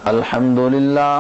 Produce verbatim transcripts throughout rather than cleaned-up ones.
الحمد لله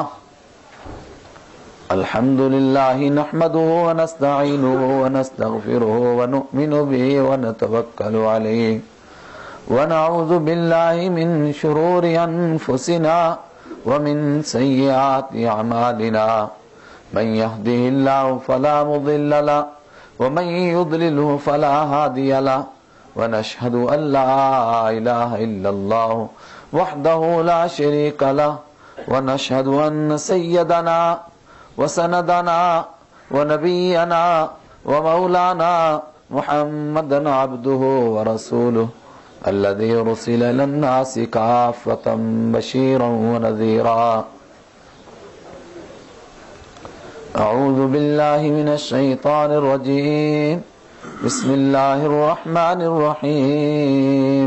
الحمد لله نحمده ونستعينه ونستغفره ونؤمن به ونتوكل عليه ونعوذ بالله من شرور أنفسنا ومن سيئات أعمالنا من يهده الله فلا مضل له ومن يضلله فلا هادي له ونشهد أن لا إله إلا الله وحده لا شريك له ونشهد أن سيدنا وسندنا ونبينا ومولانا محمدا عبده ورسوله الذي أرسل إلى الناس كافة بشيرا ونذيرا. أعوذ بالله من الشيطان الرجيم. بسم الله الرحمن الرحيم.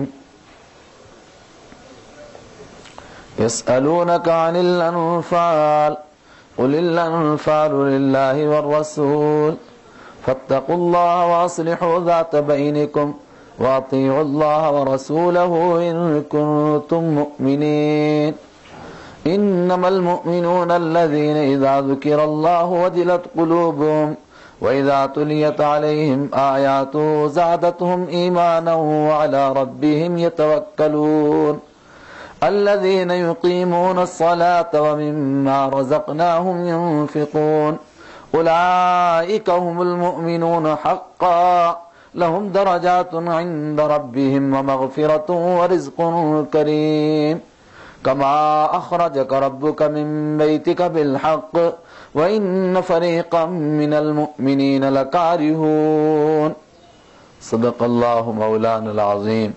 يسألونك عن الأنفال قل الأنفال لله والرسول فاتقوا الله وأصلحوا ذات بينكم وأطيعوا الله ورسوله إن كنتم مؤمنين. إنما المؤمنون الذين إذا ذكر الله وجلت قلوبهم وإذا تليت عليهم آياته زادتهم إيمانا وعلى ربهم يتوكلون. الذين يقيمون الصلاة ومما رزقناهم ينفقون أولئك هم المؤمنون حقا لهم درجات عند ربهم ومغفرة ورزق كريم. كما أخرجك ربك من بيتك بالحق وإن فريقا من المؤمنين لكارهون. صدق اللہ مولانا العظیم.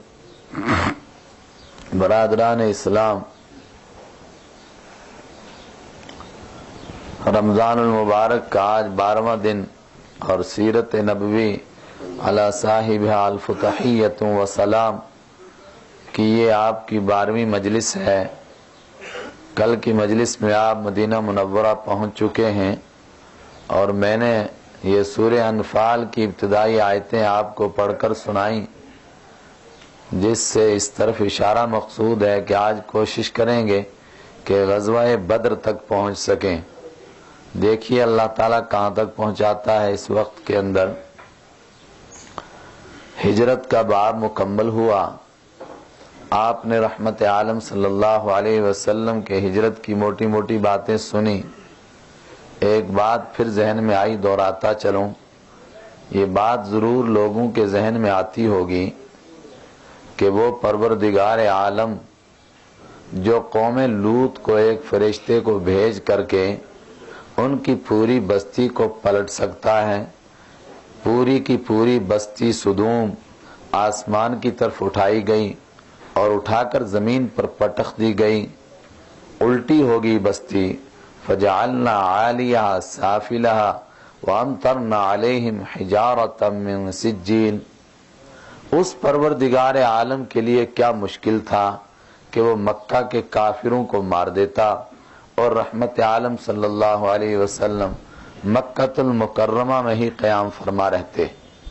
برادران اسلام، رمضان المبارک کا آج بارہواں دن اور سیرت نبوی علی صاحب الف تحیۃ و سلام کی یہ آپ کی بارہویں مجلس ہے. کل کی مجلس میں آپ مدینہ منورہ پہنچ چکے ہیں اور میں نے یہ سورہ انفال کی ابتدائی آیتیں آپ کو پڑھ کر سنائیں، جس سے اس طرف اشارہ مقصود ہے کہ آج کوشش کریں گے کہ غزوہ بدر تک پہنچ سکیں. دیکھیے اللہ تعالیٰ کہاں تک پہنچاتا ہے. اس وقت کے اندر ہجرت کا باب مکمل ہوا. آپ نے رحمت عالم صلی اللہ علیہ وسلم کے ہجرت کی موٹی موٹی باتیں سنی. ایک بات پھر ذہن میں آئی، دہراتا چلوں. یہ بات ضرور لوگوں کے ذہن میں آتی ہوگی کہ وہ پروردگار عالم جو قوم لوط کو ایک فرشتے کو بھیج کر کے ان کی پوری بستی کو پلٹ سکتا ہے. پوری کی پوری بستی صدوم آسمان کی طرف اٹھائی گئی اور اٹھا کر زمین پر پٹخ دی گئی، الٹی ہوگی بستی. فجعلنا عالیہا سافلہا وامطرنا علیہم حجارۃ من سجیل. اس پروردگار عالم کے لیے کیا مشکل تھا کہ وہ مکہ کے کافروں کو مار دیتا اور رحمت عالم صلی اللہ علیہ وسلم مکہ المکرمہ میں ہی قیام فرما رہتے.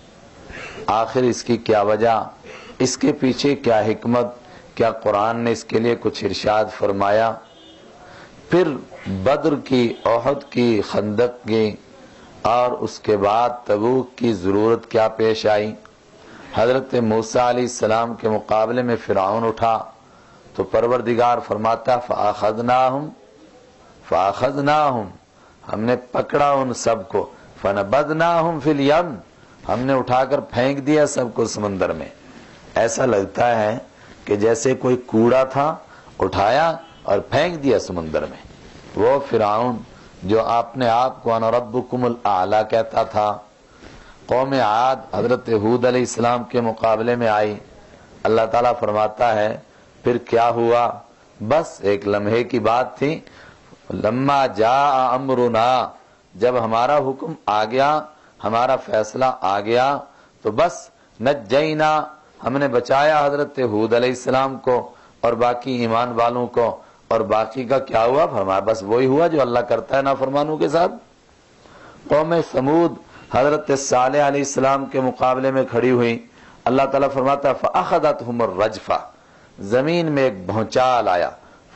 آخر اس کی کیا وجہ، اس کے پیچھے کیا حکمت، کیا قرآن نے اس کے لیے کچھ ارشاد فرمایا؟ پھر بدر کی، احد کی، خندق کی اور اس کے بعد تبوک کی ضرورت کیا پیش آئی؟ حضرت موسیٰ علیہ السلام کے مقابلے میں فرعون اٹھا تو پروردگار فرماتا فَأَخَذْنَاهُمْ فَأَخَذْنَاهُمْ ہم نے پکڑا ان سب کو، فَنَبَذْنَاهُمْ فِي الْيَمِّ ہم نے اٹھا کر پھینک دیا سب کو سمندر میں. ایسا لگتا ہے کہ جیسے کوئی کوڑا تھا، اٹھایا اور پھینک دیا سمندر میں. وہ فرعون جو اپنے آپ کو انا ربکم الاعلی کہتا تھا. قوم عاد حضرت ہود علیہ السلام کے مقابلے میں آئی. اللہ تعالیٰ فرماتا ہے پھر کیا ہوا؟ بس ایک لمحے کی بات تھی. لما جاء امرنا جب ہمارا حکم آ گیا، ہمارا فیصلہ آ گیا تو بس نجینا ہم نے بچایا حضرت ہود علیہ السلام کو اور باقی ایمان والوں کو. اور باقی کا کیا ہوا؟ فرمایا بس وہی ہوا جو اللہ کرتا ہے نافرمانوں کے ساتھ. قوم سمود حضرت صالح علیہ السلام کے مقابلے میں کھڑی ہوئی. اللہ تعالیٰ فرماتا ہے فَأَخَذَتْهُمُ الرَّجْفَةُ زمین میں ایک بھونچال آیا.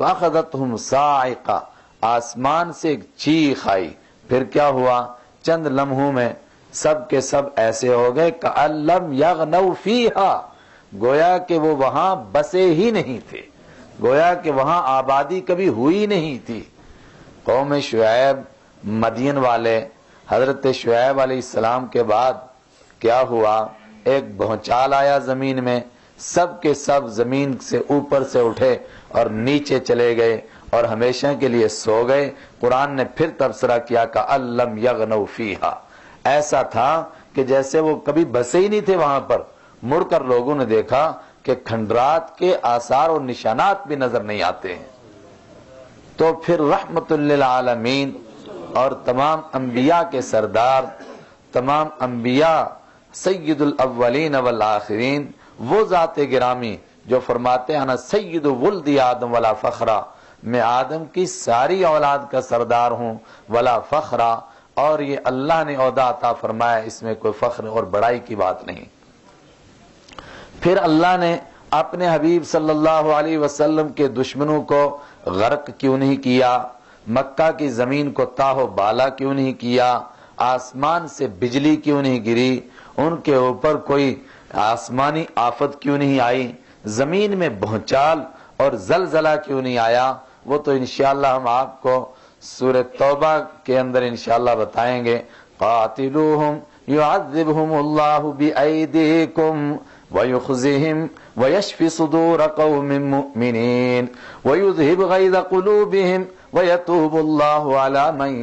فاخذتهم صاعقہ، آسمان سے ایک چیخ آئی. پھر کیا ہوا؟ چند لمحوں میں سب کے سب ایسے ہو گئے کأن لم یغنوا فیہا، گویا کہ وہ وہاں بسے ہی نہیں تھے، گویا کہ وہاں آبادی کبھی ہوئی نہیں تھی. قوم شعیب مدین والے، حضرت شعیب علیہ السلام کے بعد کیا ہوا؟ ایک بھونچال آیا زمین میں، سب کے سب زمین سے اوپر سے اٹھے اور نیچے چلے گئے اور ہمیشہ کے لیے سو گئے. قرآن نے پھر تبصرہ کیا کأن لم یغنوا فیہا، ایسا تھا کہ جیسے وہ کبھی بسے ہی نہیں تھے وہاں پر. مڑ کر لوگوں نے دیکھا کہ کھنڈرات کے آثار اور نشانات بھی نظر نہیں آتے ہیں. تو پھر رحمت للعالمین اور تمام انبیاء کے سردار، تمام انبیاء سید الاولین والآخرین، وہ ذات گرامی جو فرماتے ہیں انا سید ولد آدم ولا فخرا، میں آدم کی ساری اولاد کا سردار ہوں، ولا فخرا، اور یہ اللہ نے عہدہ عطا فرمایا، اس میں کوئی فخر اور بڑائی کی بات نہیں. پھر اللہ نے اپنے حبیب صلی اللہ علیہ وسلم کے دشمنوں کو غرق کیوں نہیں کیا؟ مکہ کی زمین کو تاہو بالا کیوں نہیں کیا؟ آسمان سے بجلی کیوں نہیں گری؟ ان کے اوپر کوئی آسمانی آفت کیوں نہیں آئی؟ زمین میں بھونچال اور زلزلہ کیوں نہیں آیا؟ وہ تو انشاءاللہ ہم آپ کو سورہ توبہ کے اندر انشاءاللہ بتائیں گے. قاتلوہم یعذبہم اللہ بأیدیکم ویخزہم ویشفی صدور قوم مؤمنین ویذہب غیظ قلوبہم ویتوب اللہ علی من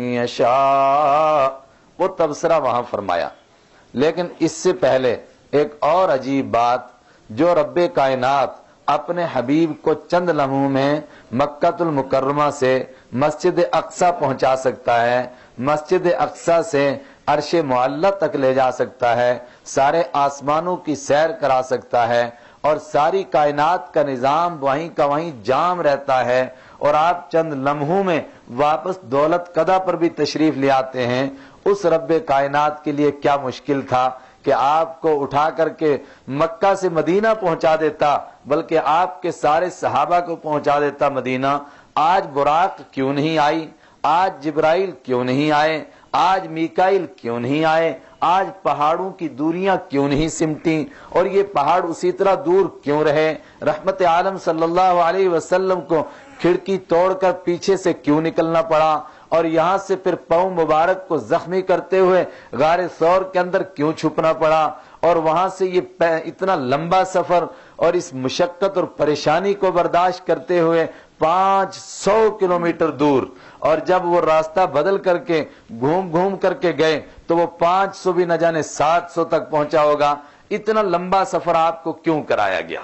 یشاء. وہ تبصرہ وہاں فرمایا. لیکن اس سے پہلے ایک اور عجیب بات، جو رب کائنات اپنے حبیب کو چند لمحوں میں مکہ المکرمہ سے مسجد اقصی پہنچا سکتا ہے، مسجد اقصی سے عرش معلی تک لے جا سکتا ہے، سارے آسمانوں کی سیر کرا سکتا ہے، اور ساری کائنات کا نظام وہیں کا وہیں جام رہتا ہے، اور آپ چند لمحوں میں واپس دولت قدہ پر بھی تشریف لے آتے ہیں. اس رب کائنات کے لیے کیا مشکل تھا کہ آپ کو اٹھا کر کے مکہ سے مدینہ پہنچا دیتا، بلکہ آپ کے سارے صحابہ کو پہنچا دیتا مدینہ. آج براق کیوں نہیں آئی؟ آج جبرائیل کیوں نہیں آئے؟ آج میکائیل کیوں نہیں آئے؟ آج پہاڑوں کی دوریاں کیوں نہیں سمٹیں اور یہ پہاڑ اسی طرح دور کیوں رہے؟ رحمت عالم صلی اللہ علیہ وسلم کو کھڑکی توڑ کر پیچھے سے کیوں نکلنا پڑا، اور یہاں سے پھر پاؤں مبارک کو زخمی کرتے ہوئے غار ثور کے اندر کیوں چھپنا پڑا، اور وہاں سے یہ اتنا لمبا سفر اور اس مشقت اور پریشانی کو برداشت کرتے ہوئے پانچ سو کلومیٹر دور، اور جب وہ راستہ بدل کر کے گھوم گھوم کر کے گئے تو وہ پانچ سو بھی نہ جانے سات سو تک پہنچا ہوگا. اتنا لمبا سفر آپ کو کیوں کرایا گیا؟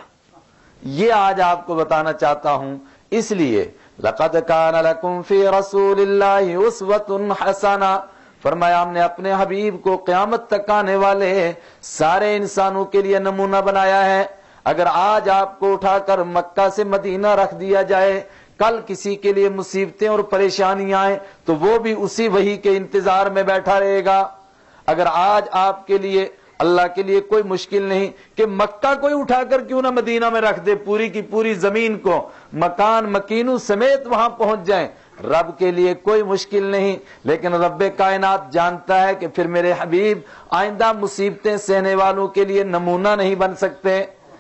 یہ آج آپ کو بتانا چاہتا ہوں. اس لیے لقد کان لکم فی رسول اللہ اسوۃ حسنہ، فرمایا ہم نے اپنے حبیب کو قیامت تک آنے والے سارے انسانوں کے لیے نمونہ بنایا ہے. اگر آج آپ کو اٹھا کر مکہ سے مدینہ رکھ دیا جائے، کل کسی کے لیے مصیبتیں اور پریشانیاں آئیں تو وہ بھی اسی وحی کے انتظار میں بیٹھا رہے گا. اگر آج آپ کے لیے اللہ کے لیے کوئی مشکل نہیں کہ مکہ کوئی اٹھا کر کیوں نہ مدینہ میں رکھ دے، پوری کی پوری زمین کو مکان مکینوں سمیت وہاں پہنچ جائیں، رب کے لیے کوئی مشکل نہیں. لیکن رب کائنات جانتا ہے کہ پھر میرے حبیب آئندہ مصیبتیں سہنے والوں کے لیے نمونہ نہیں بن سکتے.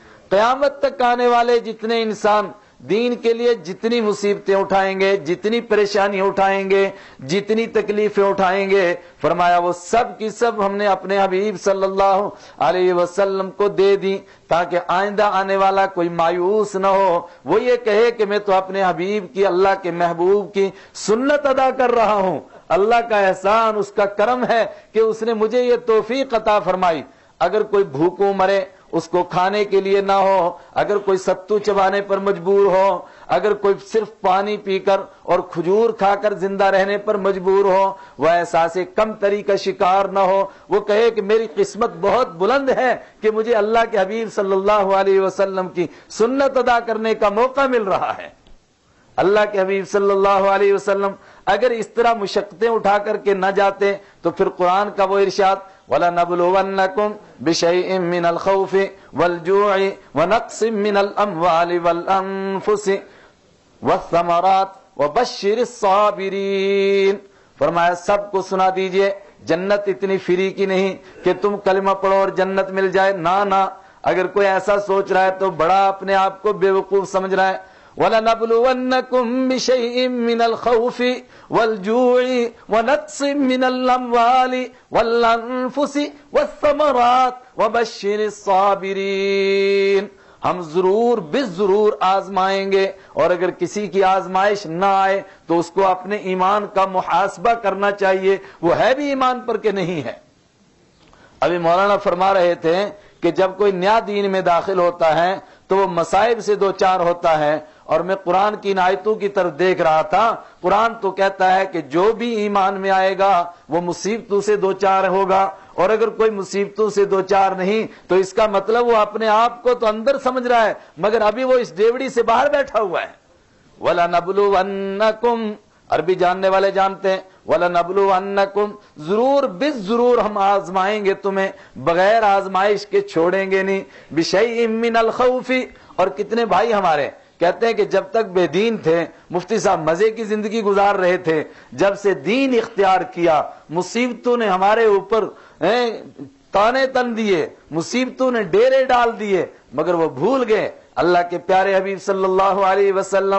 قیامت تک آنے والے جتنے انسان دین کے لیے جتنی مصیبتیں اٹھائیں گے، جتنی پریشانیاں اٹھائیں گے، جتنی تکلیفیں اٹھائیں گے، فرمایا وہ سب کی سب ہم نے اپنے حبیب صلی اللہ علیہ وسلم کو دے دی، تاکہ آئندہ آنے والا کوئی مایوس نہ ہو، وہ یہ کہے کہ میں تو اپنے حبیب کی، اللہ کے محبوب کی سنت ادا کر رہا ہوں. اللہ کا احسان، اس کا کرم ہے کہ اس نے مجھے یہ توفیق عطا فرمائی. اگر کوئی بھوکوں مرے، اس کو کھانے کے لیے نہ ہو، اگر کوئی ستو چبانے پر مجبور ہو، اگر کوئی صرف پانی پی کر اور کھجور کھا کر زندہ رہنے پر مجبور ہو، وہ احساس کم تری کا شکار نہ ہو، وہ کہے کہ میری قسمت بہت بلند ہے کہ مجھے اللہ کے حبیب صلی اللہ علیہ وسلم کی سنت ادا کرنے کا موقع مل رہا ہے. اللہ کے حبیب صلی اللہ علیہ وسلم اگر اس طرح مشقتیں اٹھا کر کے نہ جاتے تو پھر قرآن کا وہ ارشاد وَلَنَبْلُوَنَّكُمْ بِشَيْءٍ مِّنَ الْخَوْفِ وَالْجُوعِ وَنَقْصٍ مِّنَ الْأَمْوَالِ وَالْأَنفُسِ والثمرات وبشر الصابرین، فرمایا سب کو سنا دیجئے جنت اتنی فری کی نہیں کہ تم کلمہ پڑھو اور جنت مل جائے، نہ نہ، اگر کوئی ایسا سوچ رہا ہے تو بڑا اپنے آپ کو بے وقوف سمجھ رہا ہے۔ وَلَنَبْلُوَنَّكُمْ بِشَيْءٍ مِّنَ الْخَوْفِ وَالْجُوعِ وَنَقْصٍ مِّنَ الْأَمْوَالِ وَالْأَنفُسِ وَالثَّمَرَاتِ وَبَشِّرِ الصَّابِرِينَ، ہم ضرور بالضرور آزمائیں گے، اور اگر کسی کی آزمائش نہ آئے تو اس کو اپنے ایمان کا محاسبہ کرنا چاہیے، وہ ہے بھی ایمان پر کہ نہیں ہے۔ ابھی مولانا فرما رہے تھے کہ جب کوئی نیا دین میں داخل ہوتا ہے تو وہ مصائب سے دو چار ہوتا ہے، اور میں قرآن کی آیتوں کی طرف دیکھ رہا تھا، قرآن تو کہتا ہے کہ جو بھی ایمان میں آئے گا وہ مصیبتوں سے دو چار ہوگا، اور اگر کوئی مصیبتوں سے دو چار نہیں تو اس کا مطلب وہ اپنے آپ کو تو اندر سمجھ رہا ہے مگر ابھی وہ اس ڈیوڑی سے باہر بیٹھا ہوا ہے۔ وَلَنَبْلُوَنَّكُمْ، عربی جاننے والے جانتے ہیں، وَلَنَبْلُوَنَّكُمْ، ضرور بالضرور ہم آزمائیں گے تمہیں، بغیر آزمائش کے چھوڑیں گے نہیں، بِشَيْءٍ مِّنَ الْخَوْفِ، اور کتنے بھائی ہمارے کہتے ہیں کہ جب تک بے دین تھے مفتی صاحب مزے کی زندگی گزار رہے تھے، جب سے دین اختیار کیا مصیبتوں نے ہمارے اوپر تانے تن دیے، مصیبتوں نے ڈیرے ڈال دیے، مگر وہ بھول گئے اللہ کے پیارے حبیب صلی اللہ علیہ وسلم۔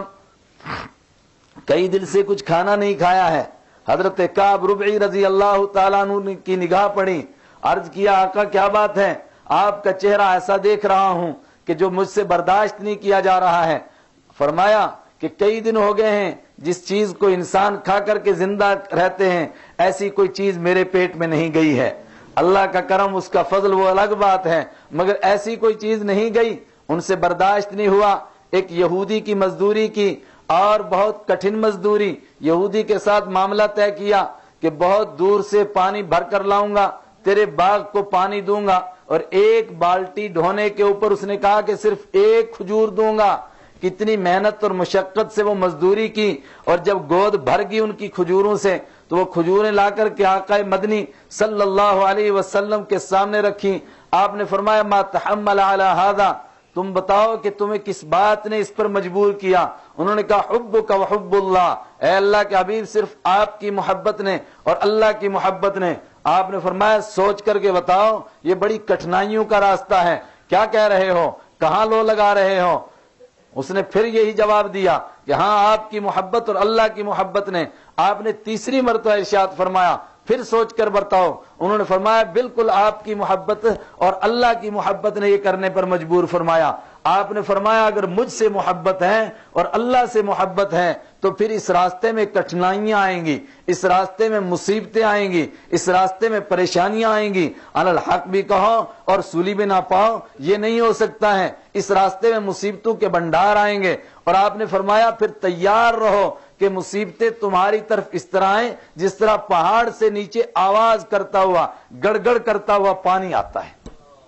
کئی دن سے کچھ کھانا نہیں کھایا ہے، حضرت کعب ربعی رضی اللہ تعالیٰ عنہ کی نگاہ پڑی، عرض کیا آقا کیا بات ہے، آپ کا چہرہ ایسا دیکھ رہا ہوں کہ جو مجھ سے برداشت نہیں کیا جا رہا ہے۔ فرمایا کہ کئی دن ہو گئے ہیں جس چیز کو انسان کھا کر کے زندہ رہتے ہیں ایسی کوئی چیز میرے پیٹ میں نہیں گئی ہے، اللہ کا کرم اس کا فضل وہ الگ بات ہے، مگر ایسی کوئی چیز نہیں گئی، ان سے برداشت نہیں ہوا۔ ایک یہودی کی مزدوری کی، اور بہت کٹھن مزدوری، یہودی کے ساتھ معاملہ طے کیا کہ بہت دور سے پانی بھر کر لاؤں گا، تیرے باغ کو پانی دوں گا، اور ایک بالٹی ڈھونے کے اوپر اس نے کہا کہ صرف ایک کھجور دوں گا۔ کتنی محنت اور مشقت سے وہ مزدوری کی، اور جب گود بھر گئی ان کی کھجوروں سے تو وہ کھجوریں لا کر کے آقا مدنی صلی اللہ علیہ وسلم کے سامنے رکھی۔ آپ نے فرمایا ما تحمل علی ھذا، تم بتاؤ کہ تمہیں کس بات نے اس پر مجبور کیا؟ انہوں نے کہا حبک و حب اللہ، اے اللہ کے حبیب صرف آپ کی محبت نے اور اللہ کی محبت نے۔ آپ نے فرمایا سوچ کر کے بتاؤ، یہ بڑی کٹھنائیوں کا راستہ ہے، کیا کہہ رہے ہو، کہاں لو لگا رہے ہو؟ اس نے پھر یہی جواب دیا کہ ہاں آپ کی محبت اور اللہ کی محبت نے۔ آپ نے تیسری مرتبہ ارشاد فرمایا پھر سوچ کر بتاؤ؟ انہوں نے فرمایا بالکل آپ کی محبت اور اللہ کی محبت نے یہ کرنے پر مجبور فرمایا۔ آپ نے فرمایا اگر مجھ سے محبت ہے اور اللہ سے محبت ہے تو پھر اس راستے میں کٹھنائیاں آئیں گی، اس راستے میں مصیبتیں آئیں گی، اس راستے میں پریشانیاں آئیں گی، علی الحق بھی کہو اور سولی بھی نہ پاؤ، یہ نہیں ہو سکتا ہے، اس راستے میں مصیبتوں کے بھنڈار آئیں گے۔ اور آپ نے فرمایا پھر تیار رہو کہ مصیبتیں تمہاری طرف اس طرح آئیں جس طرح پہاڑ سے نیچے آواز کرتا ہوا گڑ گڑ کرتا ہوا پانی آتا ہے۔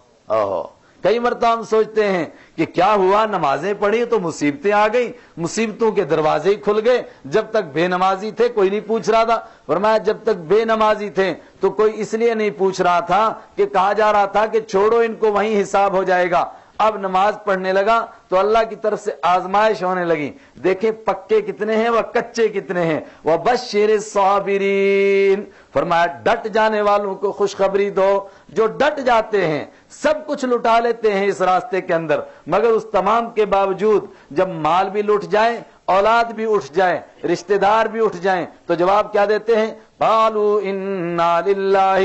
اوہ کئی مرتبہ ہم سوچتے ہیں کہ کیا ہوا، نمازیں پڑھی تو مصیبتیں آ گئی، مصیبتوں کے دروازے کھل گئے۔ جب تک بے نمازی تھے کوئی نہیں پوچھ رہا تھا، فرمایا جب تک بے نمازی تھے تو کوئی اس لیے نہیں پوچھ رہا تھا کہ کہا جا رہا تھا کہ چھوڑو ان کو وہیں حساب ہو جائے گا۔ اب نماز پڑھنے لگا تو اللہ کی طرف سے آزمائش ہونے لگی۔ دیکھیں پکے کتنے ہیں وہ کچے کتنے ہیں۔ وَبَشِّرِ الصَّابِرِينَ، فرمایا ڈٹ جانے والوں کو خوشخبری دو، جو ڈٹ جاتے ہیں سب کچھ لٹا لیتے ہیں اس راستے کے اندر، مگر اس تمام کے باوجود جب مال بھی لٹ جائے، اولاد بھی اٹھ جائے، رشتہ دار بھی اٹھ جائیں تو جواب کیا دیتے ہیں؟ قالوا انا للہ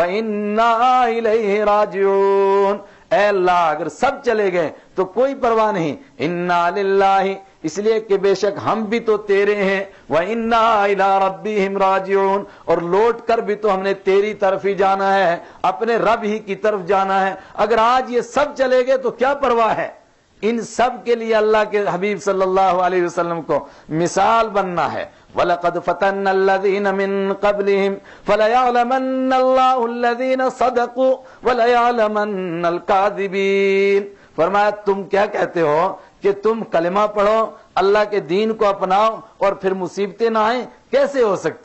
وانا الیہ راجعون، اے اللہ اگر سب چلے گئے تو کوئی پرواہ نہیں، انا للہ اس لیے کہ بے شک ہم بھی تو تیرے ہیں، وَإِنَّا إِلَىٰ رَبِّهِمْ رَاجِعُونَ، اور لوٹ کر بھی تو ہم نے تیری طرف ہی جانا ہے، اپنے رب ہی کی طرف جانا ہے۔ اگر آج یہ سب چلے گئے تو کیا پرواہ ہے؟ ان سب کے لیے اللہ کے حبیب صلی اللہ علیہ وسلم کو مثال بننا ہے۔ وَلَقَدْ فَتَنَّ الَّذِينَ مِن قَبْلِهِمْ فَلَيَعْلَمَنَّ اللَّهُ الَّذِينَ صَدَقُوا وَلَيَعْلَمَنَّ الْكَاذِبِينَ، فرمایا تم کیا کہتے ہو کہ تم کلمہ پڑھو، اللہ کے دین کو اپناؤ اور پھر مصیبتیں نہ آئیں؟ کیسے ہو سکتا ہے؟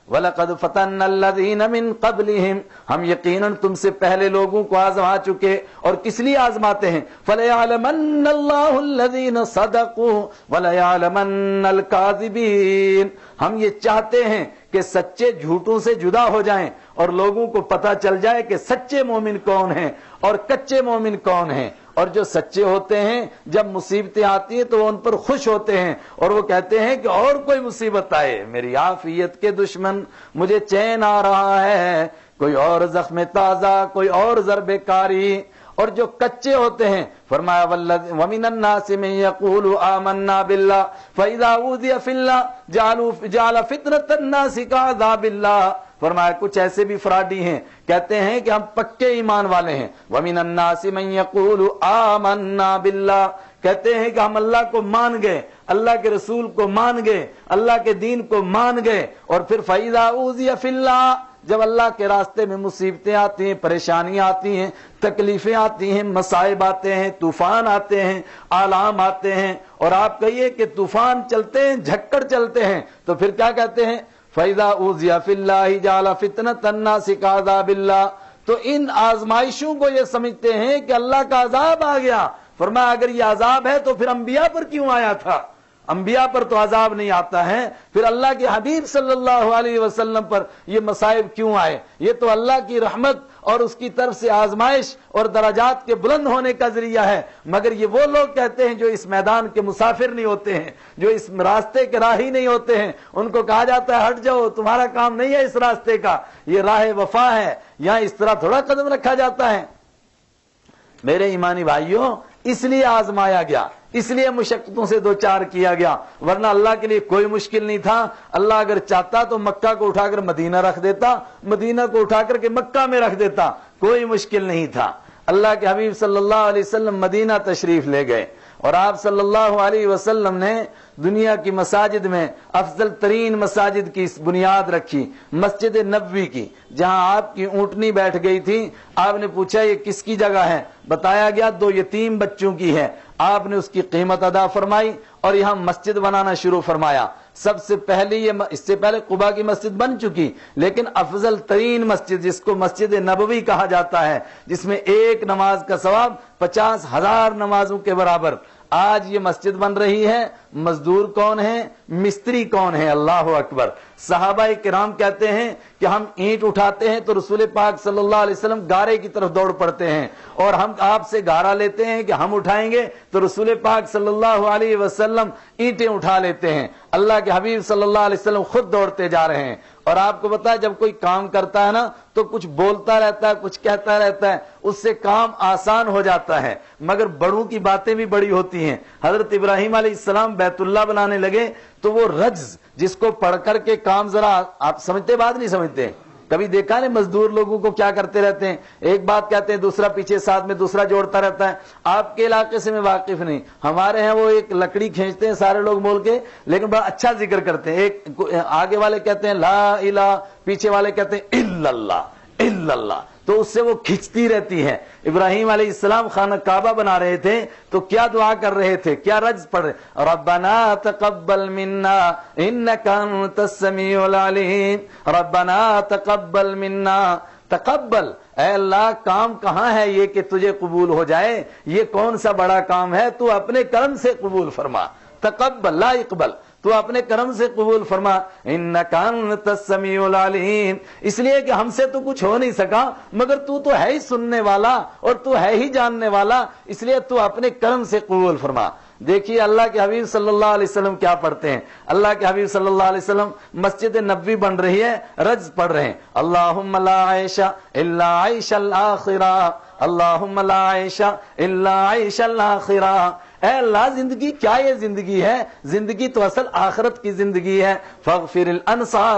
وَلَقَدْ فَتَنَّا الَّذِينَ مِن قَبْلِهِمْ ہم یقیناً تم سے پہلے لوگوں کو آزما چکے. اور کس لیے آزماتے ہیں؟ فَلَيَعْلَمَنَّ اللَّهُ الَّذِينَ صَدَقُوا وَلَيَعْلَمَنَّ الْكَاذِبِينَ. ہم یہ چاہتے ہیں کہ سچے جھوٹوں سے جدا ہو جائیں اور لوگوں کو پتہ چل جائے کہ سچے مومن کون ہیں اور کچے مومن کون ہیں. اور جو سچے ہوتے ہیں جب مصیبتیں آتی ہیں تو وہ ان پر خوش ہوتے ہیں اور وہ کہتے ہیں کہ اور کوئی مصیبت آئے، میری عافیت کے دشمن، مجھے چین آ رہا ہے، کوئی اور زخم تازہ، کوئی اور ضرب کاری. اور جو کچے ہوتے ہیں فرمایا وَمِنَ النَّاسِ مَن يَقُولُ آمَنَّا بِاللَّهِ فَإِذَا أُوذِيَ فِي اللَّهِ جَعَلُوا جَعَلَ فِتْنَةَ النَّاسِ كَعَذَابِ اللَّهِ. فرمایا کچھ ایسے بھی فراڈی ہیں کہتے ہیں کہ ہم پکے ایمان والے ہیں. وَمِنَ النَّاسِ مَن يَقُولُ آمَنَّا بِاللَّهِ کہتے ہیں کہ ہم اللہ کو مان گئے، اللہ کے رسول کو مان گئے، اللہ کے دین کو مان گئے. اور پھر فَإِذَا أُوذِيَ فِي اللَّهِ جب اللہ کے راستے میں مصیبتیں آتی ہیں، پریشانیاں آتی ہیں، تکلیفیں آتی ہیں، مصائب آتے ہیں، طوفان آتے ہیں، آلام آتے ہیں، اور آپ کہیے کہ طوفان چلتے ہیں، جھکڑ چلتے ہیں، تو پھر کیا کہتے ہیں؟ فَإِذَا أُوذِيَ فِي اللَّهِ جَعَلَ فِتْنَةَ النَّاسِ كَعَذَابِ اللَّهِ. تو ان آزمائشوں کو یہ سمجھتے ہیں کہ اللہ کا عذاب آ گیا. فرمایا اگر یہ عذاب ہے تو پھر انبیاء پر کیوں آیا تھا؟ انبیاء پر تو عذاب نہیں آتا ہے، پھر اللہ کے حبیب صلی اللہ علیہ وسلم پر یہ مصائب کیوں آئے؟ یہ تو اللہ کی رحمت اور اس کی طرف سے آزمائش اور درجات کے بلند ہونے کا ذریعہ ہے. مگر یہ وہ لوگ کہتے ہیں جو اس میدان کے مسافر نہیں ہوتے ہیں، جو اس راستے کے راہی نہیں ہوتے ہیں. ان کو کہا جاتا ہے ہٹ جاؤ، تمہارا کام نہیں ہے اس راستے کا، یہ راہ وفا ہے، یہاں اس طرح تھوڑا قدم رکھا جاتا ہے. میرے ایمانی بھائیوں، اس لیے آزمایا گیا، اس لیے مشقتوں سے دوچار کیا گیا، ورنہ اللہ کے لیے کوئی مشکل نہیں تھا. اللہ اگر چاہتا تو مکہ کو اٹھا کر مدینہ رکھ دیتا، مدینہ کو اٹھا کر کے مکہ میں رکھ دیتا، کوئی مشکل نہیں تھا. اللہ کے حبیب صلی اللہ علیہ وسلم مدینہ تشریف لے گئے اور آپ صلی اللہ علیہ وسلم نے دنیا کی مساجد میں افضل ترین مساجد کی بنیاد رکھی، مسجد نبوی کی، جہاں آپ کی اونٹنی بیٹھ گئی تھی. آپ نے پوچھا یہ کس کی جگہ ہے؟ بتایا گیا دو یتیم بچوں کی ہے. آپ نے اس کی قیمت ادا فرمائی اور یہاں مسجد بنانا شروع فرمایا. سب سے پہلے یہ اس سے پہلے قباء کی مسجد بن چکی، لیکن افضل ترین مسجد جس کو مسجد نبوی کہا جاتا ہے، جس میں ایک نماز کا ثواب پچاس ہزار نمازوں کے برابر، آج یہ مسجد بن رہی ہے. مزدور کون ہیں؟ مستری کون ہیں؟ اللہ اکبر. صحابہ کرام کہتے ہیں کہ ہم اینٹ اٹھاتے ہیں تو رسول پاک صلی اللہ علیہ وسلم گارے کی طرف دوڑ پڑتے ہیں، اور ہم آپ سے گارا لیتے ہیں کہ ہم اٹھائیں گے تو رسول پاک صلی اللہ علیہ وسلم اینٹیں اٹھا لیتے ہیں. اللہ کے حبیب صلی اللہ علیہ وسلم خود دوڑتے جا رہے ہیں. اور آپ کو پتا ہے جب کوئی کام کرتا ہے نا تو کچھ بولتا رہتا ہے، کچھ کہتا رہتا ہے، اس سے کام آسان ہو جاتا ہے. مگر بڑوں کی باتیں بھی بڑی ہوتی ہیں. حضرت ابراہیم علیہ السلام بیت اللہ بنانے لگے تو وہ رجز جس کو پڑھ کر کے کام، ذرا آپ سمجھتے بات نہیں سمجھتے؟ کبھی دیکھا نہیں مزدور لوگوں کو کیا کرتے رہتے ہیں؟ ایک بات کہتے ہیں دوسرا پیچھے ساتھ میں دوسرا جوڑتا رہتا ہے. آپ کے علاقے سے میں واقف نہیں، ہمارے ہیں وہ ایک لکڑی کھینچتے ہیں سارے لوگ بول کے، لیکن بڑا اچھا ذکر کرتے ہیں. ایک آگے والے کہتے ہیں لا الہ، پیچھے والے کہتے ہیں الا اللہ الا اللہ، تو اس سے وہ کھچتی رہتی ہے. ابراہیم علیہ السلام خانہ کعبہ بنا رہے تھے تو کیا دعا کر رہے تھے، کیا رجز پڑھ رہے؟ ربنا تقبل منا انک انت السمیع العلیم، ربنا تقبل منا. تقبل، اے اللہ کام کہاں ہے یہ کہ تجھے قبول ہو جائے؟ یہ کون سا بڑا کام ہے؟ تو اپنے کرم سے قبول فرما. تقبل لا اقبل، تو اپنے کرم سے قبول فرما. انک انت السمیع العلیم، اس لیے کہ ہم سے تو کچھ ہو نہیں سکا، مگر تو تو ہے ہی سننے والا اور تو ہے ہی جاننے والا، اس لیے تو اپنے کرم سے قبول فرما. دیکھیے اللہ کے حبیب صلی اللہ علیہ وسلم کیا پڑھتے ہیں. اللہ کے حبیب صلی اللہ علیہ وسلم مسجد نبوی بن رہی ہے، رجز پڑھ رہے ہیں اللہم لا عیش الا عیش الاخرہ، اللہم لا عیش الا عیش الاخرہ. اے اللہ زندگی کیا یہ زندگی ہے؟ زندگی تو اصل آخرت کی زندگی ہے. فاغفر الانصار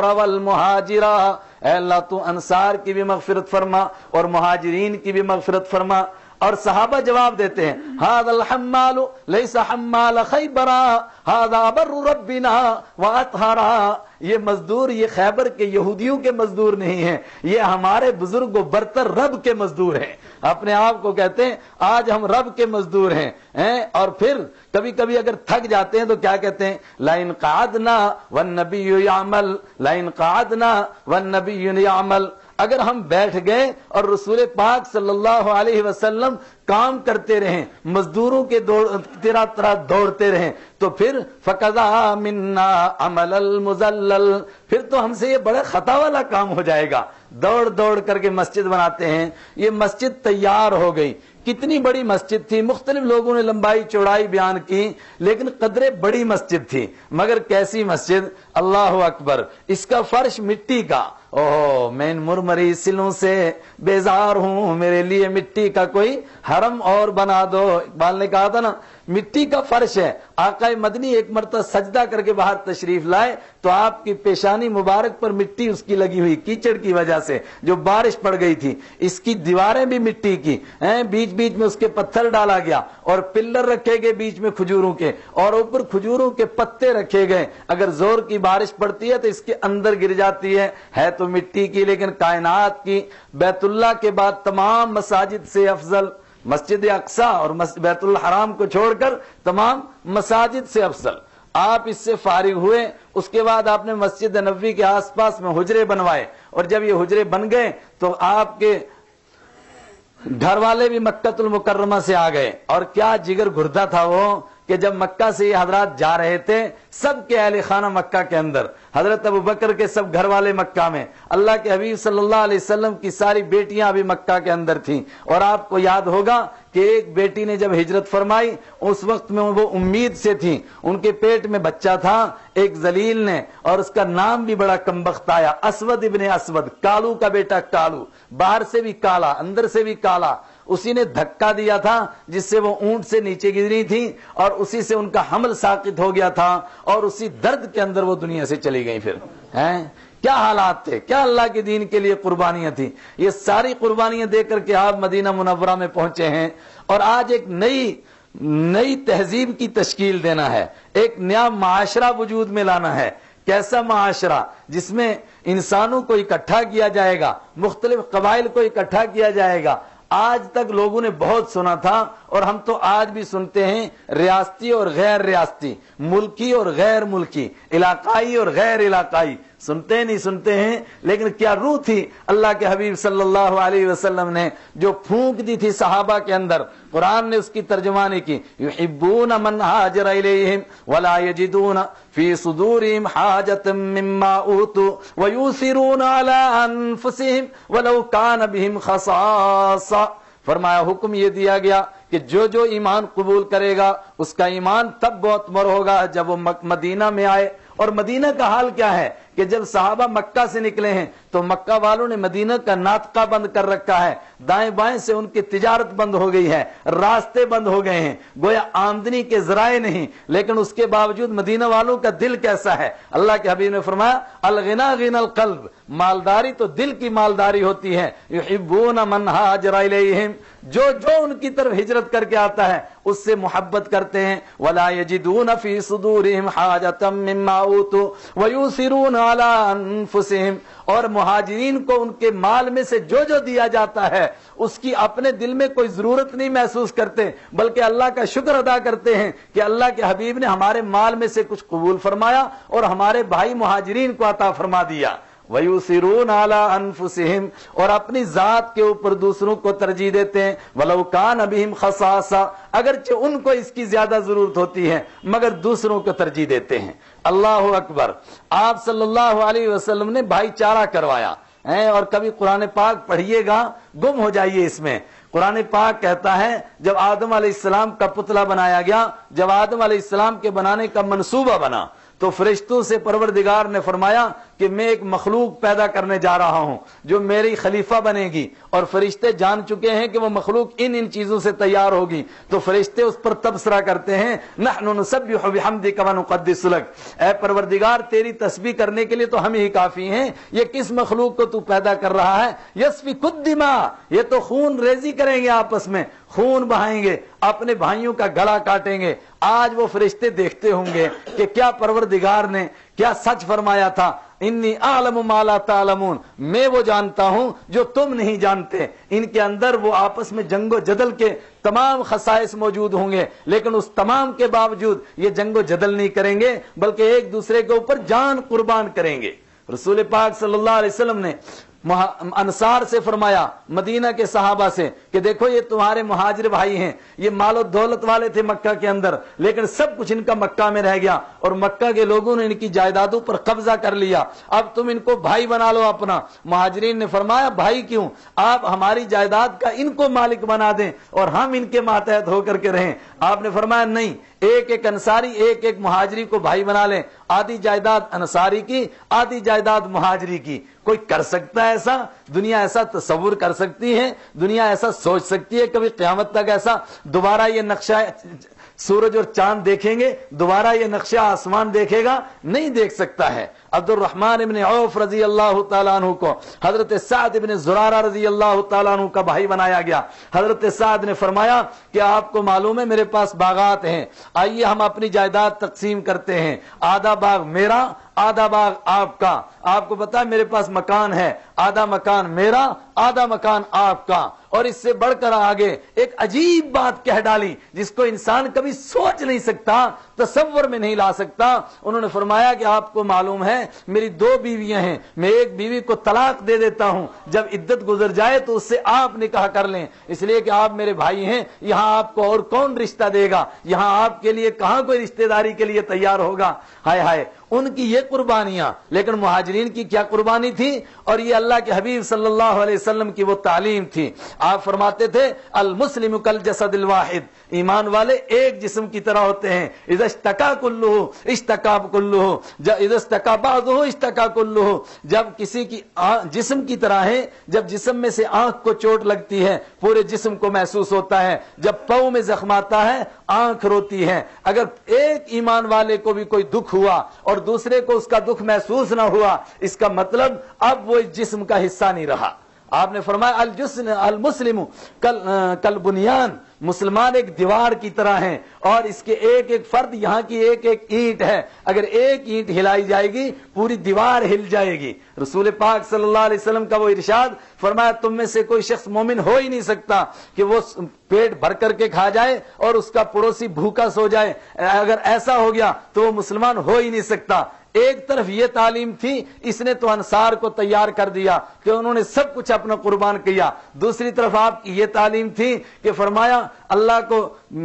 والمہاجرہ، اے اللہ تو انصار کی بھی مغفرت فرما اور مہاجرین کی بھی مغفرت فرما. اور صحابہ جواب دیتے ہیں ھذا الحمال لیس حمال خیبرا ھذا بر ربنا واطہرا، یہ مزدور یہ خیبر کے یہودیوں کے مزدور نہیں ہیں، یہ ہمارے بزرگ و برتر رب کے مزدور ہیں۔ اپنے آپ کو کہتے ہیں آج ہم رب کے مزدور ہیں۔ اور پھر کبھی کبھی اگر تھک جاتے ہیں تو کیا کہتے ہیں لئن قعدنا والنبی یعمل، لئن قعدنا والنبی یعمل، اگر ہم بیٹھ گئے اور رسول پاک صلی اللہ علیہ وسلم کام کرتے رہیں، مزدوروں کے طرح طرح دوڑتے رہیں، تو پھر فقضا منا عمل المزلل، پھر تو ہم سے یہ بڑا خطا والا کام ہو جائے گا۔ دوڑ دوڑ کر کے مسجد بناتے ہیں، یہ مسجد تیار ہو گئی، کتنی بڑی مسجد تھی، مختلف لوگوں نے لمبائی چوڑائی بیان کی، لیکن قدرے بڑی مسجد تھی، مگر کیسی مسجد، اللہ اکبر، اس کا فرش مٹی کا، اوہ میں ان مرمری سلوں سے بیزار ہوں، میرے لیے مٹی کا کوئی حرم اور بنا دو۔ اقبال نے کہا تھا نا مٹی کا فرش ہے، آقا مدنی ایک مرتبہ سجدہ کر کے باہر تشریف لائے تو آپ کی پیشانی مبارک پر مٹی اس کی لگی ہوئی کیچڑ کی وجہ سے، جو بارش پڑ گئی تھی، اس کی دیواریں بھی مٹی کی ہیں، بیچ بیچ میں اس کے پتھر ڈالا گیا اور پلر رکھے گئے بیچ میں کھجوروں کے، اور اوپر کھجوروں کے پتے رکھے گئے، اگر زور کی بارش پڑتی ہے تو اس کے اندر گر جاتی ہے ہے تو مٹی کی، لیکن کائنات کی بیت اللہ کے بعد تمام مساجد سے افضل، مسجد اقصیٰ اور بیت الحرام کو چھوڑ کر تمام مساجد سے افضل۔ آپ اس سے فارغ ہوئے، اس کے بعد آپ نے مسجد نبوی کے آس پاس میں حجرے بنوائے، اور جب یہ حجرے بن گئے تو آپ کے گھر والے بھی مکہ المکرمہ سے آ گئے، اور کیا جگر گھردا تھا وہ کہ جب مکہ سے یہ حضرات جا رہے تھے، سب کے اہل خانہ مکہ کے اندر، حضرت ابو بکر کے سب گھر والے مکہ میں، اللہ کے حبیب صلی اللہ علیہ وسلم کی ساری بیٹیاں بھی مکہ کے اندر تھیں، اور آپ کو یاد ہوگا کہ ایک بیٹی نے جب ہجرت فرمائی اس وقت میں وہ امید سے تھی، ان کے پیٹ میں بچہ تھا ایک ذلیل نے، اور اس کا نام بھی بڑا کمبخت آیا، اسود ابن اسود، کالو کا بیٹا کالو، باہر سے بھی کالا اندر سے بھی کالا، اسی نے دھکا دیا تھا جس سے وہ اونٹ سے نیچے گری تھی، اور اسی سے ان کا حمل ساقط ہو گیا تھا، اور اسی درد کے اندر وہ دنیا سے چلی گئی۔ پھر ہیں کیا حالات تھے، کیا اللہ کے دین کے لیے قربانیاں تھیں، یہ ساری قربانیاں دے کر کے آپ مدینہ منورہ میں پہنچے ہیں، اور آج ایک نئی نئی تہذیب کی تشکیل دینا ہے، ایک نیا معاشرہ وجود میں لانا ہے۔ کیسا معاشرہ؟ جس میں انسانوں کو اکٹھا کیا جائے گا، مختلف قبائل کو اکٹھا کیا جائے گا۔ آج تک لوگوں نے بہت سنا تھا، اور ہم تو آج بھی سنتے ہیں، ریاستی اور غیر ریاستی، ملکی اور غیر ملکی، علاقائی اور غیر علاقائی، سنتے نہیں سنتے ہیں، لیکن کیا روح تھی اللہ کے حبیب صلی اللہ علیہ وسلم نے جو پھونک دی تھی صحابہ کے اندر، قرآن نے اس کی ترجمانی کی، یحبون من ہاجر الیہم ولا یجدون فی صدورہم حاجۃ مما اوتوا ویؤثرون علی انفسہم ولو کان بہم خصاصہ۔ فرمایا حکم یہ دیا گیا کہ جو جو ایمان قبول کرے گا اس کا ایمان تب بہت مر ہوگا جب وہ مدینہ میں آئے۔ اور مدینہ کا حال کیا ہے کہ جب صحابہ مکہ سے نکلے ہیں تو مکہ والوں نے مدینہ کا ناطقہ بند کر رکھا ہے، دائیں بائیں سے ان کی تجارت بند ہو گئی ہے، راستے بند ہو گئے ہیں، گویا آمدنی کے ذرائع نہیں، لیکن اس کے باوجود مدینہ والوں کا دل کیسا ہے؟ اللہ کے حبیب نے فرمایا الغنا غنا القلب، مالداری تو دل کی مالداری ہوتی ہے، یحبون من ہاجر الیہم، جو جو ان کی طرف ہجرت کر کے آتا ہے اس سے محبت کرتے ہیں، ولا یجدون فی صدورہم حاجۃ مما اوتوا ویؤثرون علی انفسہم، اور مہاجرین کو ان کے مال میں سے جو جو دیا جاتا ہے اس کی اپنے دل میں کوئی ضرورت نہیں محسوس کرتے، بلکہ اللہ کا شکر ادا کرتے ہیں کہ اللہ کے حبیب نے ہمارے مال میں سے کچھ قبول فرمایا اور ہمارے بھائی مہاجرین کو عطا فرما دیا۔ وَيُؤْثِرُونَ عَلَىٰ أَنفُسِهِمْ، اور اپنی ذات کے اوپر دوسروں کو ترجیح دیتے ہیں، وَلَوْ كَانَ بِهِمْ خَصَاصَةٌ، اگرچہ ان کو اس کی زیادہ ضرورت ہوتی ہے مگر دوسروں کو ترجیح دیتے ہیں۔ اللہ اکبر۔ آپ صلی اللہ علیہ وسلم نے بھائی چارہ کروایا ہے، اور کبھی قرآن پاک پڑھیے گا گم ہو جائیے اس میں۔ قرآن پاک کہتا ہے جب آدم علیہ السلام کا پتلا بنایا گیا، جب آدم علیہ السلام کے بنانے کا منصوبہ بنا تو فرشتوں سے پروردگار نے فرمایا کہ میں ایک مخلوق پیدا کرنے جا رہا ہوں جو میری خلیفہ بنے گی، اور فرشتے جان چکے ہیں کہ وہ مخلوق ان ان چیزوں سے تیار ہوگی، تو فرشتے اس پر تبصرہ کرتے ہیں نحن نسبح بحمدک ونقدس لک، اے پروردگار تیری تسبیح کرنے کے لیے تو ہم ہی کافی ہیں، یہ کس مخلوق کو تو پیدا کر رہا ہے؟ یسفک الدماء، یہ تو خون ریزی کریں گے، آپس میں خون بہائیں گے، اپنے بھائیوں کا گلا کاٹیں گے۔ آج وہ فرشتے دیکھتے ہوں گے کہ کیا پروردگار نے کیا سچ فرمایا تھا، انی اعلم ما لا تعلمون، میں وہ جانتا ہوں جو تم نہیں جانتے۔ ان کے اندر وہ آپس میں جنگ و جدل کے تمام خصائص موجود ہوں گے، لیکن اس تمام کے باوجود یہ جنگ و جدل نہیں کریں گے، بلکہ ایک دوسرے کے اوپر جان قربان کریں گے۔ رسول پاک صلی اللہ علیہ وسلم نے انصار سے فرمایا، مدینہ کے صحابہ سے، کہ دیکھو یہ تمہارے مہاجر بھائی ہیں، یہ مال و دولت والے تھے مکہ کے اندر، لیکن سب کچھ ان کا مکہ میں رہ گیا اور مکہ کے لوگوں نے ان کی جائیدادوں پر قبضہ کر لیا، اب تم ان کو بھائی بنا لو اپنا۔ مہاجرین نے فرمایا بھائی کیوں، آپ ہماری جائیداد کا ان کو مالک بنا دیں اور ہم ان کے ماتحت ہو کر کے رہیں۔ آپ نے فرمایا نہیں، ایک ایک انصاری ایک ایک مہاجری کو بھائی بنا لیں، آدھی جائیداد انصاری کی، آدھی جائیداد مہاجری کی۔ کوئی کر سکتا ہے ایسا؟ دنیا ایسا تصور کر سکتی ہے؟ دنیا ایسا سوچ سکتی ہے کبھی قیامت تک ایسا دوبارہ یہ نقشہ سورج اور چاند دیکھیں گے، دوبارہ یہ نقشہ آسمان دیکھے گا؟ نہیں دیکھ سکتا ہے۔ عبد الرحمن ابن عوف رضی اللہ تعالیٰ عنہ کو حضرت سعد ابن زرارہ رضی اللہ تعالیٰ عنہ کا بھائی بنایا گیا۔ حضرت سعد نے فرمایا کہ آپ کو معلوم ہے میرے پاس باغات ہیں، آئیے ہم اپنی جائیداد تقسیم کرتے ہیں، آدھا باغ میرا، آدھا باغ آپ کا۔ آپ کو پتا ہے میرے پاس مکان ہے، آدھا مکان میرا، آدھا مکان آپ کا۔ اور اس سے بڑھ کر آگے ایک عجیب بات کہہ ڈالی جس کو انسان کبھی سوچ نہیں سکتا، تصور میں نہیں لا سکتا۔ انہوں نے فرمایا کہ آپ کو معلوم ہے میری دو بیویاں ہیں، میں ایک بیوی کو طلاق دے دیتا ہوں، جب عدت گزر جائے تو اس سے آپ نکاح کر لیں، اس لیے کہ آپ میرے بھائی ہیں، یہاں آپ کو اور کون رشتہ دے گا، یہاں آپ کے لیے کہاں کوئی رشتہ داری کے لیے تیار ہوگا۔ ہائے ہائے، ان کی یہ قربانیاں، لیکن مہاجرین کی کیا قربانی تھی؟ اور یہ اللہ کے حبیب صلی اللہ علیہ وسلم کی وہ تعلیم تھی۔ آپ فرماتے تھے المسلم کالجسد الواحد، ایمان والے ایک جسم کی طرح ہوتے ہیں، اذا اشتکا کلہ اشتکا کلہ، اذا اشتکا بعضہ اشتکا کلہ، جب کسی کی جسم کی طرح ہے، جب جسم میں سے آنکھ کو چوٹ لگتی ہے پورے جسم کو محسوس ہوتا ہے، جب پاؤں میں زخم آتا ہے آنکھ روتی ہے۔ اگر ایک ایمان والے کو بھی کوئی دکھ ہوا اور دوسرے کو اس کا دکھ محسوس نہ ہوا، اس کا مطلب اب وہ جسم کا حصہ نہیں رہا۔ آپ نے فرمایا الجسن المسلم کل کل بنیان، مسلمان ایک دیوار کی طرح ہیں اور اس کے ایک ایک فرد یہاں کی ایک ایک اینٹ ہے، اگر ایک اینٹ ہلائی جائے گی پوری دیوار ہل جائے گی۔ رسول پاک صلی اللہ علیہ وسلم کا وہ ارشاد، فرمایا تم میں سے کوئی شخص مومن ہو ہی نہیں سکتا کہ وہ پیٹ بھر کر کے کھا جائے اور اس کا پڑوسی بھوکا سو جائے، اگر ایسا ہو گیا تو وہ مسلمان ہو ہی نہیں سکتا۔ ایک طرف یہ تعلیم تھی، اس نے تو انصار کو تیار کر دیا کہ انہوں نے سب کچھ اپنا قربان کیا، دوسری طرف آپ کی یہ تعلیم تھی کہ فرمایا اللہ کو